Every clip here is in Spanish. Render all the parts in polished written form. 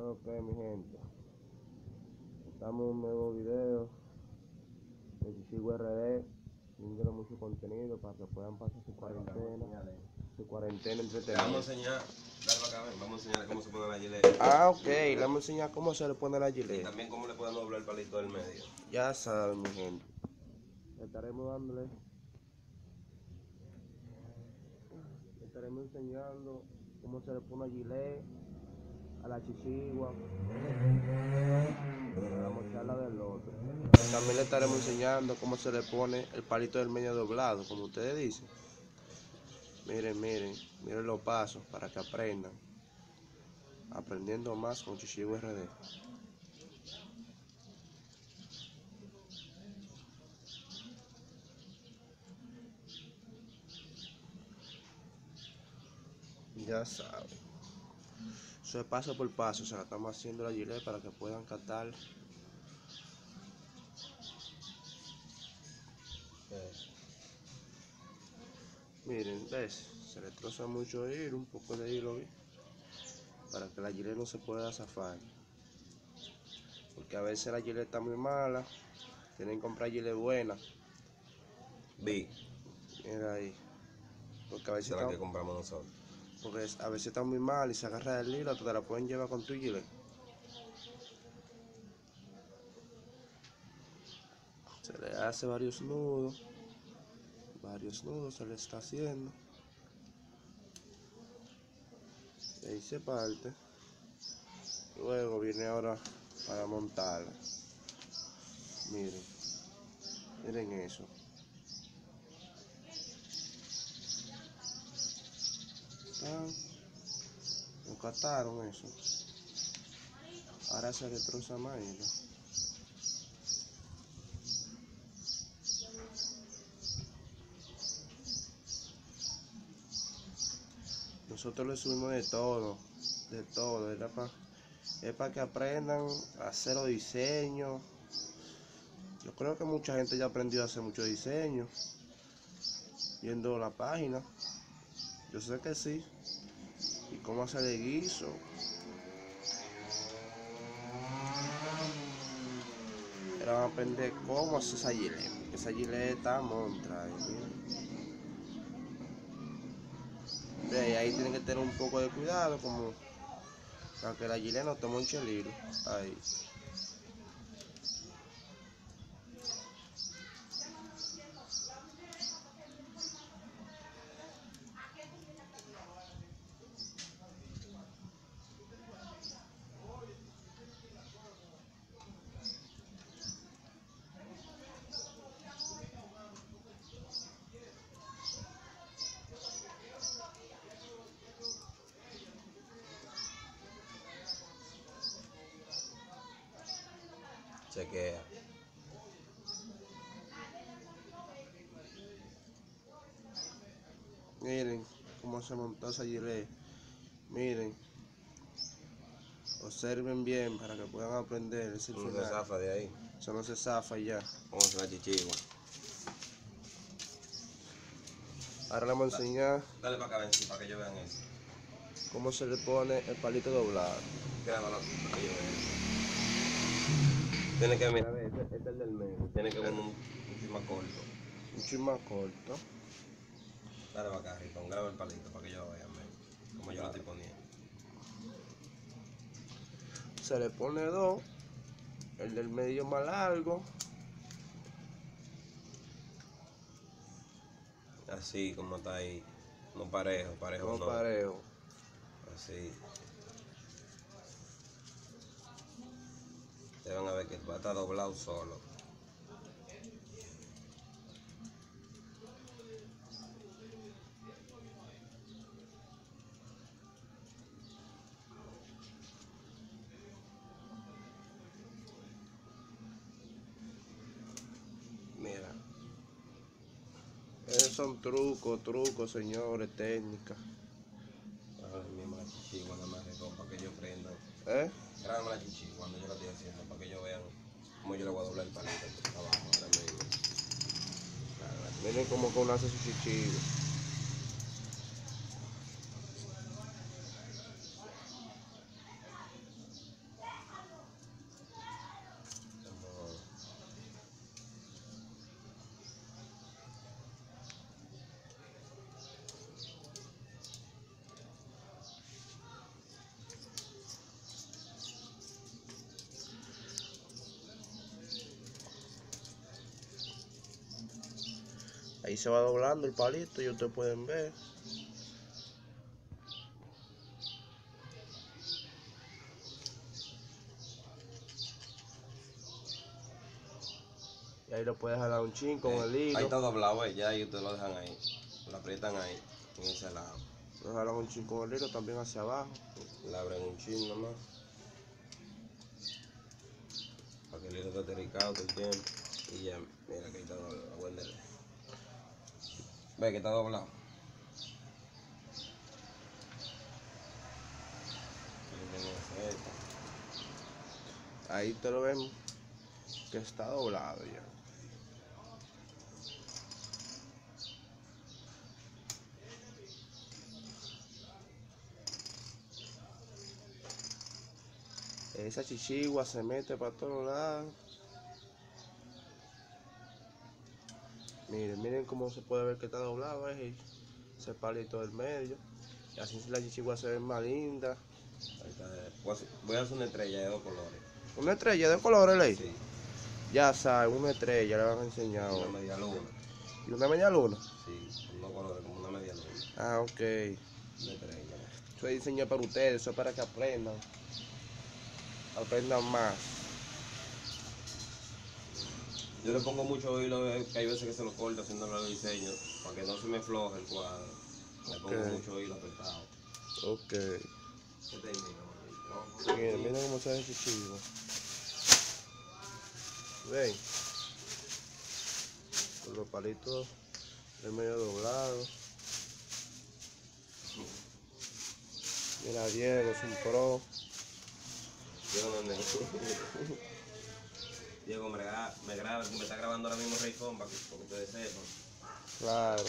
Ok, mi gente, estamos en un nuevo video de Chichigo RD, viendo mucho contenido para que puedan pasar su cuarentena entretenida. Vamos a enseñar, dale para acá, vamos a enseñar cómo se pone la gilet. Ok, le vamos a enseñar cómo se le pone la Y gilet. también cómo le podemos doblar el palito del medio. Ya saben, mi gente, estaremos enseñando cómo se le pone la gilet a la chichigua, a la mocharla del otro. También le estaremos enseñando cómo se le pone el palito del medio doblado, como ustedes dicen. Miren los pasos para que aprendan. Aprendiendo más con Chichigo RD. Ya saben. Eso es paso por paso, o sea, estamos haciendo la gilet para que puedan captar. Miren, ves, se le troza mucho hilo, un poco de hilo, ¿sí? Para que la gilet no se pueda zafar. Porque a veces la gilet está muy mala, tienen que comprar gilet buena. Vi, Mira ahí. Porque a veces esa es la está, que compramos nosotros. porque a veces está muy mal y se agarra del hilo, te la pueden llevar con tu gilet. Se le hace varios nudos se le está haciendo. Y ahí se parte. Luego viene ahora para montarla. Miren eso. ¿No captaron eso? Ahora se le troza más hilo. Nosotros le subimos de todo, es para que aprendan a hacer los diseños. Yo creo que mucha gente ya aprendió a hacer muchos diseños, viendo la página. Yo sé que sí. Y cómo hacer el guiso. Pero van a aprender cómo hacer esa gilet. Esa gilet está montra. Ahí tienen que tener un poco de cuidado, como para que la gilet no te monche el hilo. Ahí. Chequea. Miren cómo se montó esa gilet. Miren. Observen bien para que puedan aprender. Es el No se final. zafa de ahí. Eso no se zafa y ya. Vamos a hacer la chichigua. Ahora le vamos a enseñar Dale para acá, ven, para que ellos vean eso. cómo se le pone el palito doblado. Grábalo para que ellos vean. Tiene que mirar, Este es el del medio. tiene que poner un chin más corto. Un chin más corto. Dale para acá, Ricón, graba el palito para que ellos vean, ven, como yo lo estoy poniendo. Se le pone dos. El del medio más largo. Así como está ahí. No parejo, parejo No no. parejo. Así. Ustedes van a ver que va a estar doblado solo. Mira. Esos son trucos, señores, técnicas. Ahora mismo la chichigua nada más, Ricón, para que ellos aprendan. Grábame la chichigua cuando yo la estoy haciendo, para que ellos vean cómo yo le voy a doblar el palito abajo ahora mismo. Miren cómo que uno hace su chichigo. se va doblando el palito y ustedes pueden ver. Y ahí lo puedes jalar un chin con el hilo. Ahí está doblado, ya, y ustedes lo dejan ahí. Lo aprietan ahí, en ese lado. Lo jalan un chin con el hilo también hacia abajo. Le abren un chin nomás. Para que el hilo esté aterricado todo el tiempo. Y ya, mira que ahí está doblado. Aguántale. Ve que está doblado. Ahí te lo ven que está doblado ya. Esa chichigua se mete para todos lados. Miren cómo se puede ver que está doblado ese palito del medio. Y así la chichigua se ve más linda. Ahí está. Voy a hacer una estrella de 2 colores. Una estrella de colores, Ley. Sí. Ya sabes, una estrella le van a enseñar Una ahora. media luna. ¿Y una media luna? Sí, con 2 colores, como una media luna. Ah, ok. Una estrella. Eso es diseño para ustedes, eso es para que aprendan. Aprendan más. Yo le pongo mucho hilo, que hay veces que se lo corto haciendo los diseños, para que no se me floje el cuadro. Le pongo mucho hilo apretado. Ok. ¿Qué técnica, Miren cómo se ve ese chivo. Ven. Con los palitos de medio doblados. Mira, Diego es un pro. Diego me graba, me está grabando ahora mismo Rayphone para que ustedes sepan. Claro.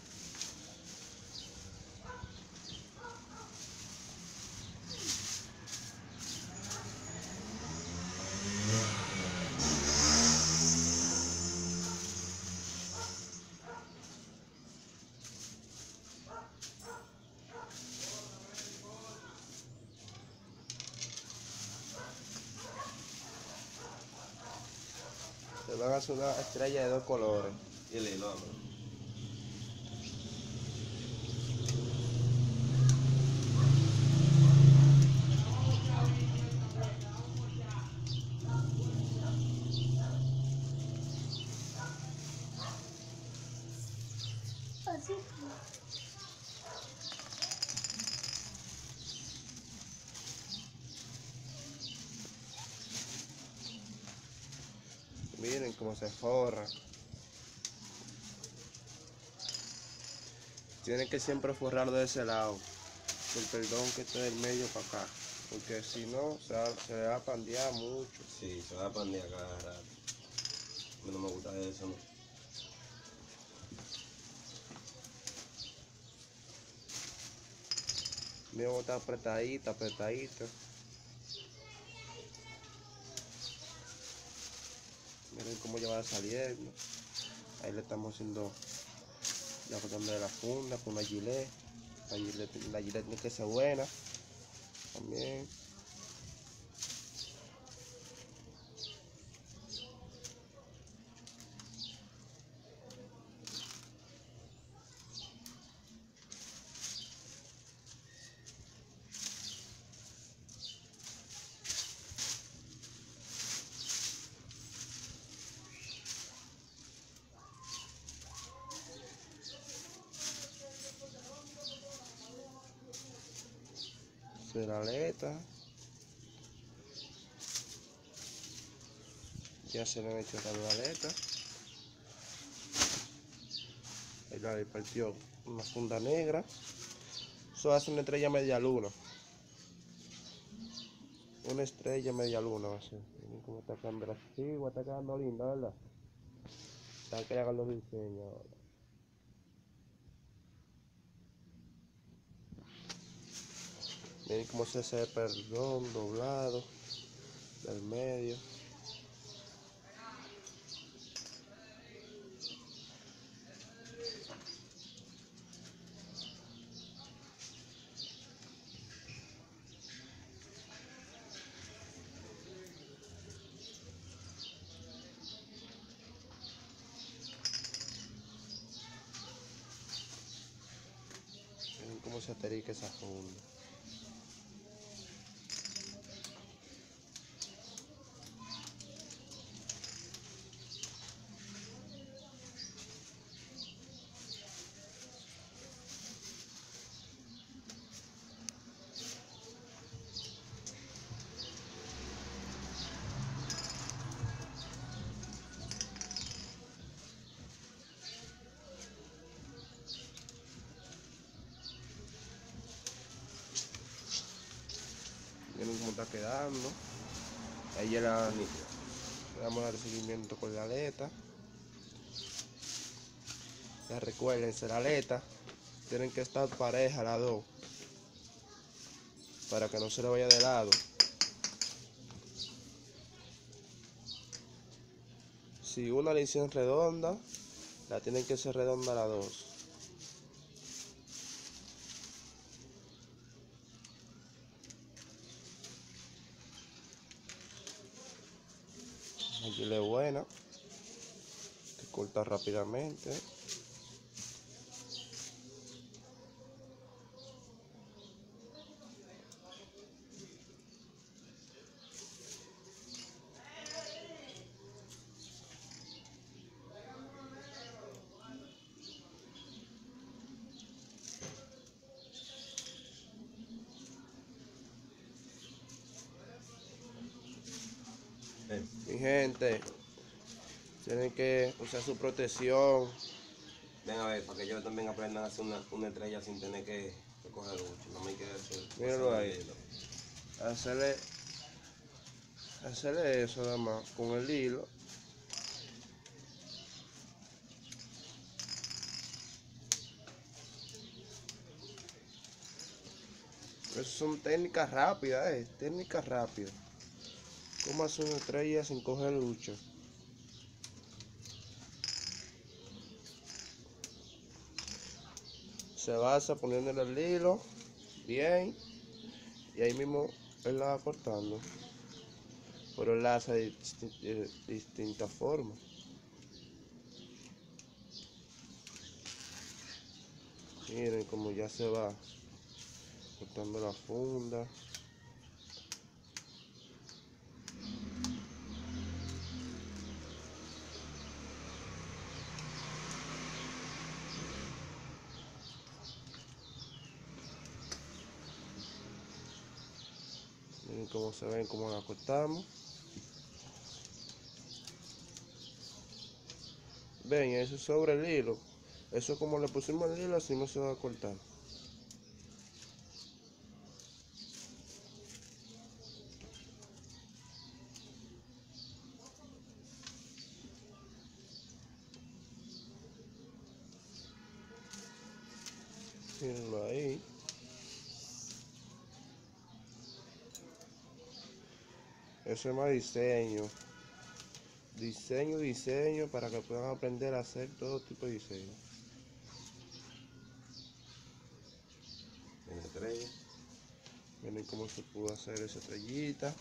Se van a hacer una estrella de 2 colores. Y el hilo, hombre. Así. Miren cómo se forra. Tienen que siempre forrarlo de ese lado. Con perdón que esté del medio para acá. Porque si no, se va a pandear mucho. Sí, se va a pandear cada rato. A mí no me gusta eso, ¿no? Miren cómo está apretadita, apretadita. Miren cómo ya va saliendo. Ahí le estamos haciendo la cuestión de la funda con una gilet. La gilet tiene que ser buena. También. De la aleta. Ya se le han hecho la aleta. Ahí le partió una funda negra. Eso hace una estrella media luna. Una estrella media luna va a ser. Miren cómo está quedando así, está quedando linda, ¿verdad? Está que hagan los diseños ahora. Miren cómo se hace perdón doblado del medio. se aterique esa funda. Miren cómo está quedando. Ahí ya le vamos a dar seguimiento con la aleta. Ya recuérdense, la aleta tienen que estar parejas las dos para que no se le vaya de lado. Si una le hicieron redonda, la tienen que ser redonda las dos. Aquí le buena, que corta rápidamente. Mi gente, tienen que usar su protección. Ven a ver, para que ellos también aprendan a hacer una estrella sin tener que coger mucho. No me queda hacer. Míralo ahí. Hacerle eso nada más con el hilo. Eso son técnicas rápidas, técnicas rápidas. ¿Cómo hacer una estrella sin coger lucha? Se basa poniéndole el hilo bien y ahí mismo él la va cortando, pero él la hace de distintas formas. Miren cómo ya se va cortando la funda. Miren cómo se ven, cómo la cortamos. Ven, eso sobre el hilo. Eso como le pusimos el hilo, así no se va a cortar. Mírenlo ahí. Eso es más diseño. Diseño para que puedan aprender a hacer todo tipo de diseño. En la estrella. Miren cómo se pudo hacer esa estrellita.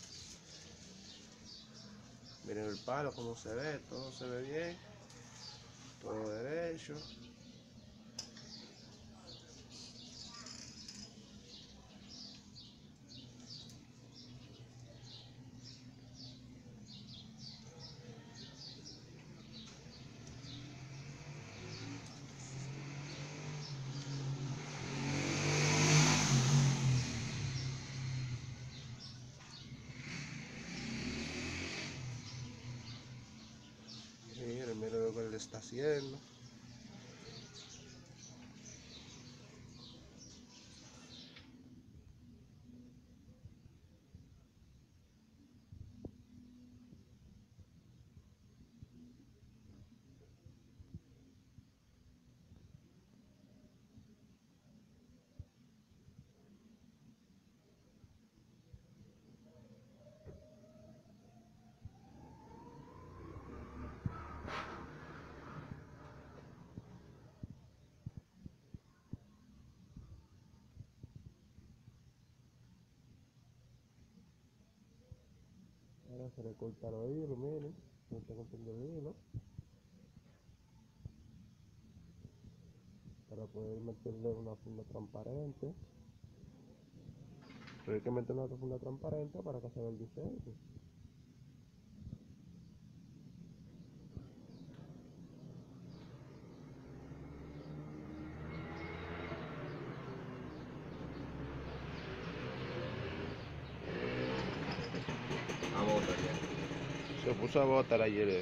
Miren el palo, cómo se ve, todo se ve bien. Todo derecho. Miren lo que él está haciendo. Ahora se le corta los hilos, miren. No está cortando el hilo. Está para poder meterle una funda transparente. Pero hay que meter una funda transparente para que se vea el diseño. A bota ya. Se puso a botar ayer.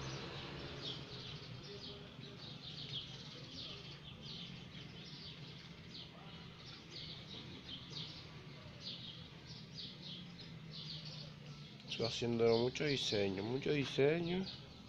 Estoy haciendo mucho diseño, mucho diseño.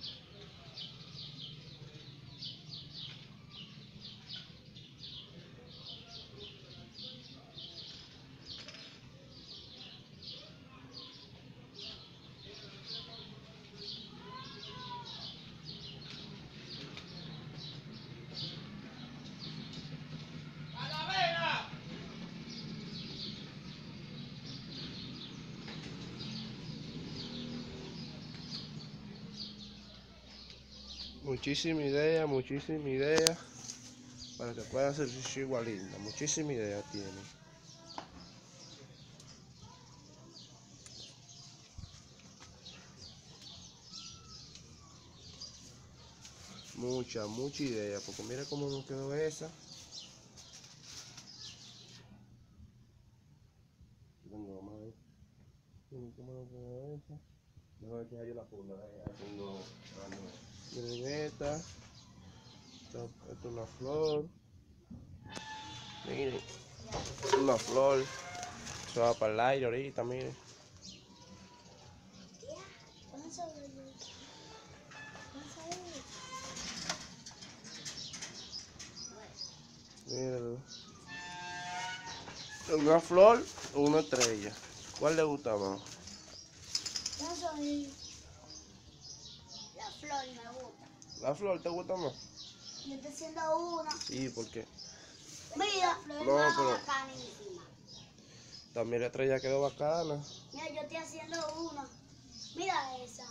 Muchísima idea para que pueda hacer su igual linda. Muchísima idea tiene. Mucha idea, porque mira cómo nos quedó esa. Vamos a ver. Miren cómo nos quedó esa. No, es que hay la funda haciendo. Miren esta. Esto es una flor. Miren. Una flor. Se va para el aire ahorita, miren. Miren. Una flor o una estrella. ¿Cuál le gusta más? Yo soy la flor, me gusta. ¿La flor te gusta más? Yo estoy haciendo una. Sí, porque Mira, no, pero bacanísima. también la estrella quedó bacana. Mira, yo estoy haciendo una. Mira esa,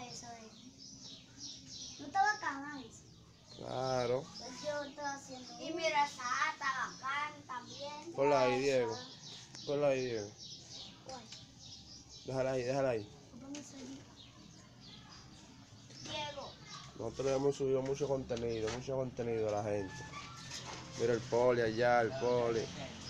¿no está bacana esa? Claro. Pues yo estoy haciendo una. Y mira, esa está bacana también. Ponla ahí, Diego. Ponla ahí, Diego. ¿Cuál? Déjala ahí. Diego. Nosotros le hemos subido mucho contenido a la gente. Mira el poli allá, el poli.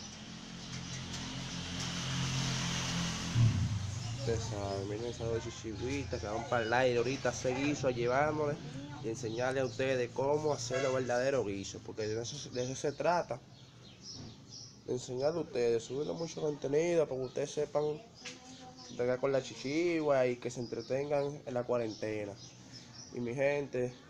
Ustedes saben, miren esas dos chichigüitas que van para el aire ahorita a hacer guiso, a llevárnosle y enseñarles a ustedes cómo hacer los verdaderos guisos, porque de eso se trata. De enseñarle a ustedes, subirle mucho contenido para que ustedes sepan bregar con la chichigua y que se entretengan en la cuarentena. Y mi gente,